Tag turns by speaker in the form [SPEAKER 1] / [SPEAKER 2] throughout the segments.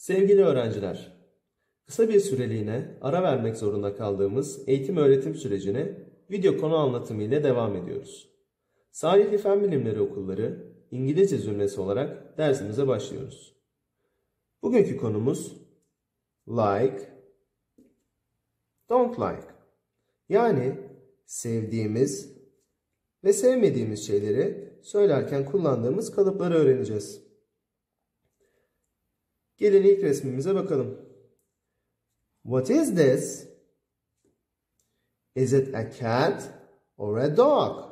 [SPEAKER 1] Sevgili öğrenciler, kısa bir süreliğine ara vermek zorunda kaldığımız eğitim öğretim sürecine video konu anlatımı ile devam ediyoruz. Salihli Fen Bilimleri Okulları İngilizce zümresi olarak dersimize başlıyoruz. Bugünkü konumuz like, don't like. Yani sevdiğimiz ve sevmediğimiz şeyleri söylerken kullandığımız kalıpları öğreneceğiz. Gelin ilk resmimize bakalım. What is this? Is it a cat or a dog?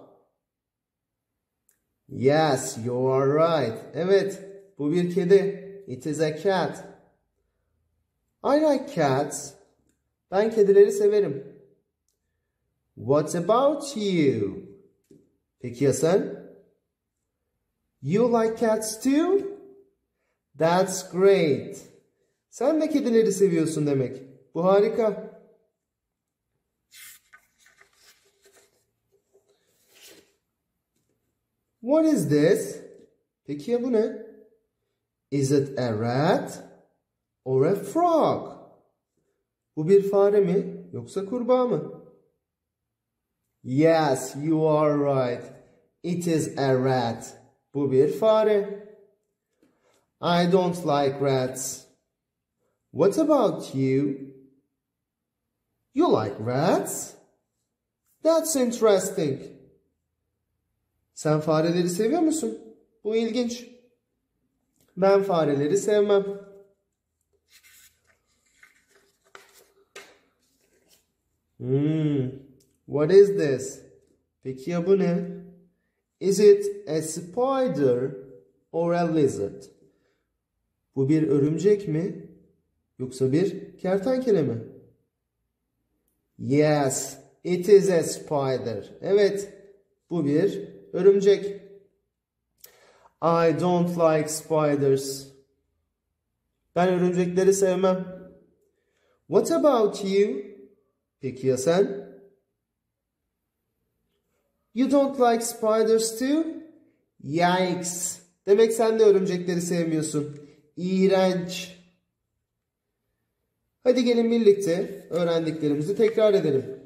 [SPEAKER 1] Yes, you are right. Evet, bu bir kedi. It is a cat. I like cats. Ben kedileri severim. What about you? Peki ya sen? You like cats too? That's great. Sen de kedileri seviyorsun demek. Bu harika. What is this? Peki ya bu ne? Is it a rat or a frog? Bu bir fare mi yoksa kurbağa mı? Yes, you are right. It is a rat. Bu bir fare. I don't like rats. What about you? You like rats? That's interesting. Sen fareleri seviyor musun? Bu ilginç. Ben fareleri sevmem. What is this? Peki ya bu ne? Is it a spider or a lizard? Bu bir örümcek mi? Yoksa bir kertenkele mi? Yes, it is a spider. Evet, bu bir örümcek. I don't like spiders. Ben örümcekleri sevmem. What about you? Peki ya sen? You don't like spiders too? Yikes. Demek sen de örümcekleri sevmiyorsun. İğrenç. Hadi gelin birlikte öğrendiklerimizi tekrar edelim.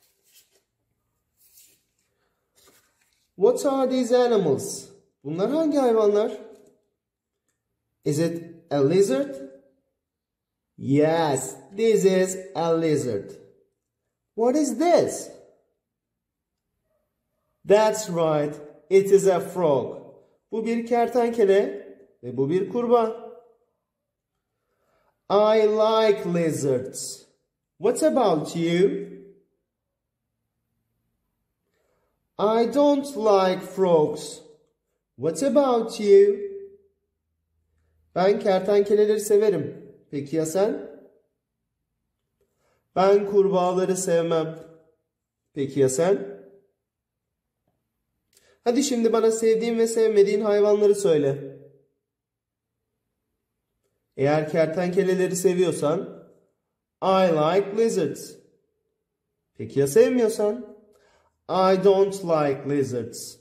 [SPEAKER 1] What are these animals? Bunlar hangi hayvanlar? Is it a lizard? Yes, this is a lizard. What is this? That's right, it is a frog. Bu bir kertenkele ve bu bir kurbağa. I like lizards. What about you? I don't like frogs. What about you? Ben kertenkeleleri severim. Peki ya sen? Ben kurbağaları sevmem. Peki ya sen? Hadi şimdi bana sevdiğin ve sevmediğin hayvanları söyle. Eğer kertenkeleleri seviyorsan, I like lizards. Peki ya sevmiyorsan? I don't like lizards.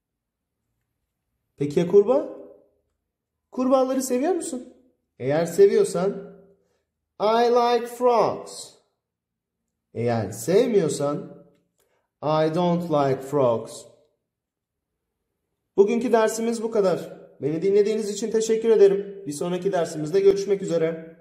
[SPEAKER 1] Peki ya kurbağa? Kurbağaları seviyor musun? Eğer seviyorsan, I like frogs. Eğer sevmiyorsan, I don't like frogs. Bugünkü dersimiz bu kadar. Beni dinlediğiniz için teşekkür ederim. Bir sonraki dersimizde görüşmek üzere.